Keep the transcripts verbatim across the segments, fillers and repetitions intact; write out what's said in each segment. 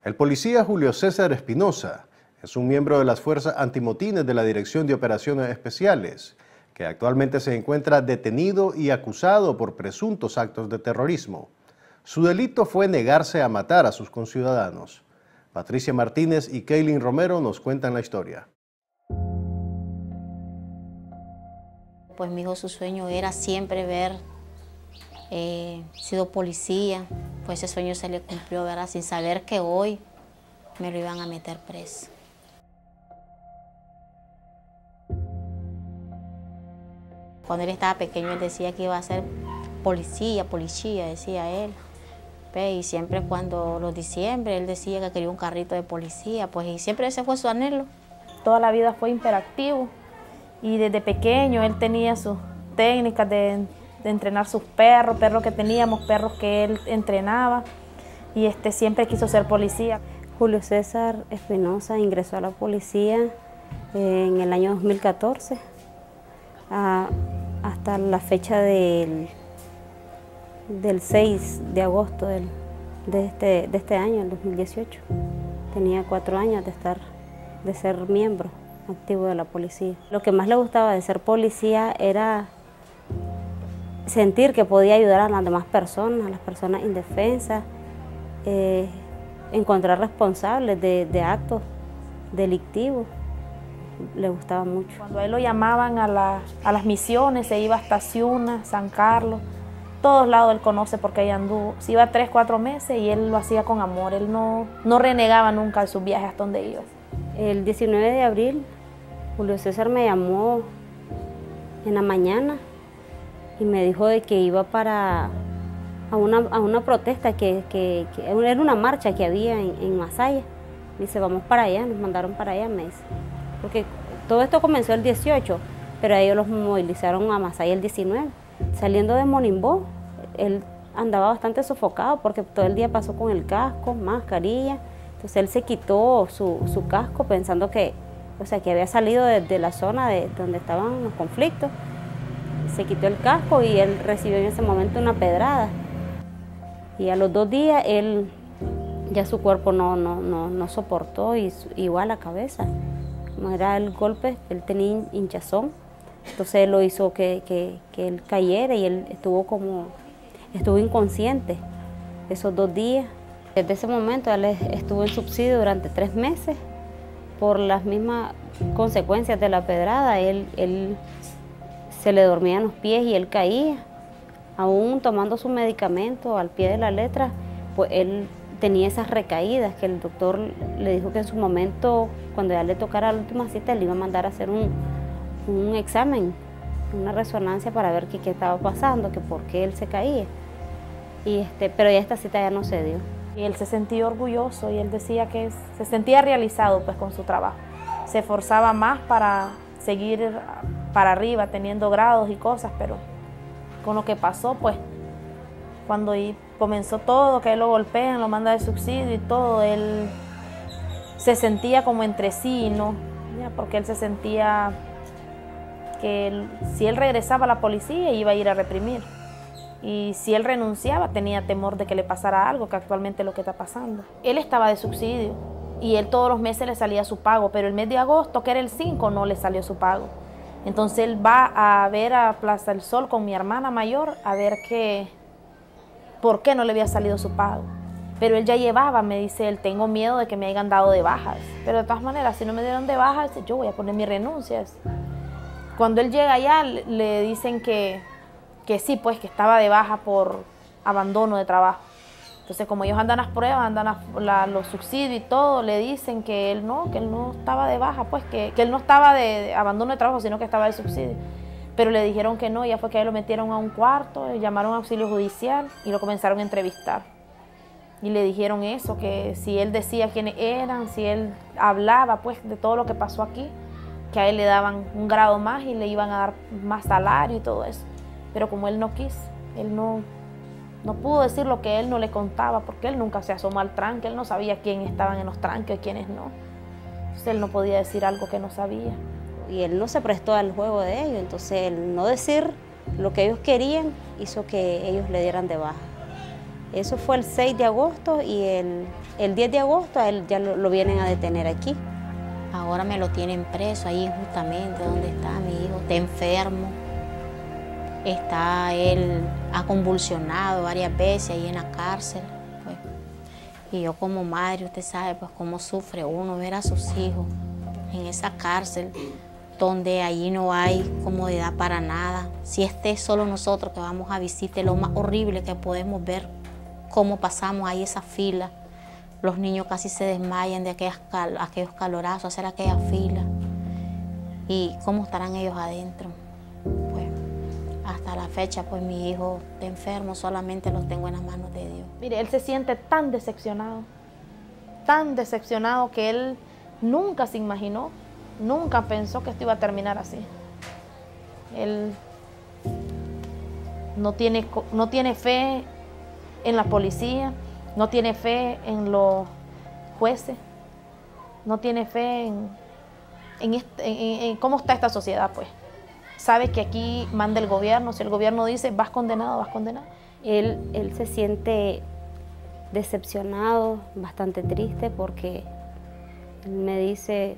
El policía Julio César Espinosa es un miembro de las fuerzas antimotines de la Dirección de Operaciones Especiales, que actualmente se encuentra detenido y acusado por presuntos actos de terrorismo. Su delito fue negarse a matar a sus conciudadanos. Patricia Martínez y Kaylin Romero nos cuentan la historia. Pues mi hijo, su sueño era siempre ver, eh, sido policía, pues ese sueño se le cumplió, ¿verdad? Sin saber que hoy me lo iban a meter preso. Cuando él estaba pequeño, él decía que iba a ser policía, policía, decía él. Y siempre cuando los diciembre, él decía que quería un carrito de policía, pues y siempre ese fue su anhelo. Toda la vida fue hiperactivo y desde pequeño él tenía sus técnicas de, de entrenar sus perros, perros que teníamos, perros que él entrenaba, y este, siempre quiso ser policía. Julio César Espinosa ingresó a la policía en el año dos mil catorce, a, hasta la fecha del, del seis de agosto del, de, este, de este año, el dos mil dieciocho. Tenía cuatro años de, estar, de ser miembro activo de la policía. Lo que más le gustaba de ser policía era sentir que podía ayudar a las demás personas, a las personas indefensas, eh, encontrar responsables de, de actos delictivos. Le gustaba mucho. Cuando a él lo llamaban a, la, a las misiones, se iba hasta Ciuna, San Carlos, todos lados él conoce porque ahí anduvo. Se iba tres, cuatro meses y él lo hacía con amor. Él no, no renegaba nunca de sus viajes hasta donde iba. El diecinueve de abril, Julio César me llamó en la mañana y me dijo de que iba para a una, a una protesta, que, que, que era una marcha que había en, en Masaya. Me dice, vamos para allá, nos mandaron para allá, me dice. Porque todo esto comenzó el dieciocho, pero a ellos los movilizaron a Masaya el diecinueve. Saliendo de Monimbó, él andaba bastante sofocado porque todo el día pasó con el casco, mascarilla. Entonces él se quitó su, su casco pensando que, o sea, que había salido de, de la zona de donde estaban los conflictos. Se quitó el casco y él recibió en ese momento una pedrada. Y a los dos días él, ya su cuerpo no, no, no, no soportó, y igual la cabeza. Como era el golpe, él tenía hinchazón. Entonces él lo hizo que, que, que él cayera y él estuvo como, estuvo inconsciente esos dos días. Desde ese momento él estuvo en subsidio durante tres meses por las mismas consecuencias de la pedrada. Él, él se le dormían los pies y él caía. Aún tomando su medicamento al pie de la letra, pues él tenía esas recaídas que el doctor le dijo que en su momento, cuando ya le tocara la última cita, le iba a mandar a hacer un, un examen, una resonancia para ver qué, qué estaba pasando, que por qué él se caía. Y este, pero ya esta cita ya no se dio. Y él se sentía orgulloso y él decía que se sentía realizado pues con su trabajo. Se esforzaba más para seguir para arriba, teniendo grados y cosas, pero con lo que pasó, pues, cuando comenzó todo, que él lo golpean, lo manda de subsidio y todo, él se sentía como entre sí, ¿no? Porque él se sentía que él, si él regresaba a la policía iba a ir a reprimir. Y si él renunciaba tenía temor de que le pasara algo, que actualmente es lo que está pasando. Él estaba de subsidio y él todos los meses le salía su pago, pero el mes de agosto, que era el cinco, no le salió su pago. Entonces él va a ver a Plaza del Sol con mi hermana mayor a ver que, por qué no le había salido su pago. Pero él ya llevaba, me dice él, tengo miedo de que me hayan dado de bajas. Pero de todas maneras, si no me dieron de bajas, yo voy a poner mis renuncias. Cuando él llega allá, le dicen que, que sí, pues que estaba de baja por abandono de trabajo. Entonces, como ellos andan las pruebas, andan a, la, los subsidios y todo, le dicen que él no, que él no estaba de baja, pues que, que él no estaba de, de abandono de trabajo, sino que estaba de subsidio. Pero le dijeron que no, ya fue que ahí lo metieron a un cuarto, llamaron a auxilio judicial y lo comenzaron a entrevistar. Y le dijeron eso, que si él decía quiénes eran, si él hablaba pues de todo lo que pasó aquí, que a él le daban un grado más y le iban a dar más salario y todo eso. Pero como él no quiso, él no... No pudo decir lo que él no le contaba, porque él nunca se asomó al tranque, él no sabía quién estaban en los tranques y quiénes no. Entonces él no podía decir algo que no sabía. Y él no se prestó al juego de ellos, entonces el no decir lo que ellos querían hizo que ellos le dieran de baja. Eso fue el seis de agosto y el, el diez de agosto a él ya lo, lo vienen a detener aquí. Ahora me lo tienen preso ahí justamente donde está mi hijo. Está enfermo. Está él, ha convulsionado varias veces ahí en la cárcel. Pues. Y yo como madre, usted sabe pues cómo sufre uno ver a sus hijos en esa cárcel, donde allí no hay comodidad para nada. Si esté solo nosotros que vamos a visitar, lo más horrible que podemos ver, cómo pasamos ahí esa fila. Los niños casi se desmayan de aquellas cal aquellos calorazos, hacer aquella fila. Y cómo estarán ellos adentro. Pues hasta la fecha, pues mi hijo está enfermo, solamente los tengo en las manos de Dios. Mire, él se siente tan decepcionado, tan decepcionado que él nunca se imaginó, nunca pensó que esto iba a terminar así. Él no tiene, no tiene fe en la policía, no tiene fe en los jueces, no tiene fe en, en, este, en, en cómo está esta sociedad, pues. Sabe que aquí manda el gobierno, si el gobierno dice vas condenado, vas condenado. Él, él se siente decepcionado, bastante triste porque él me dice,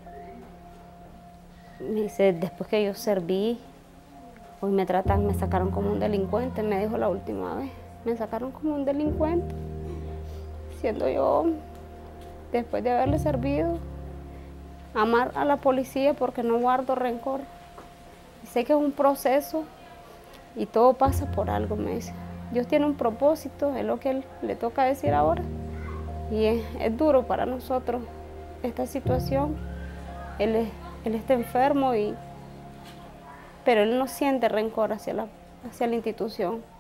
me dice, después que yo serví, hoy me tratan, me sacaron como un delincuente, me dijo la última vez, me sacaron como un delincuente, siendo yo, después de haberle servido, amar a la policía porque no guardo rencor. Y sé que es un proceso y todo pasa por algo, me dice. Dios tiene un propósito, es lo que él le toca decir ahora. Y es, es duro para nosotros esta situación. Él, es, él está enfermo, y, pero él no siente rencor hacia la, hacia la institución.